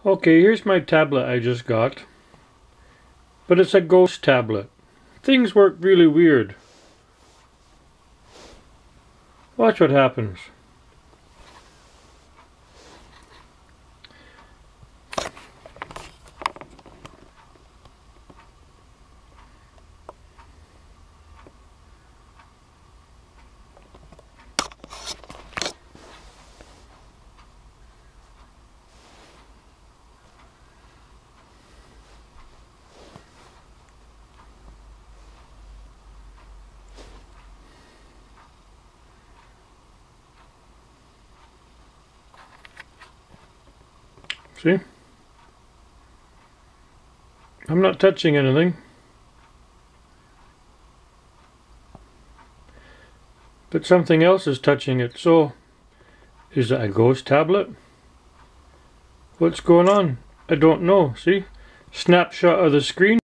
Okay, here's my tablet I just got. But it's a ghost tablet. Things work really weird. Watch what happens. See? I'm not touching anything. But something else is touching it. So, is it a ghost tablet? What's going on? I don't know. See? Snapshot of the screen.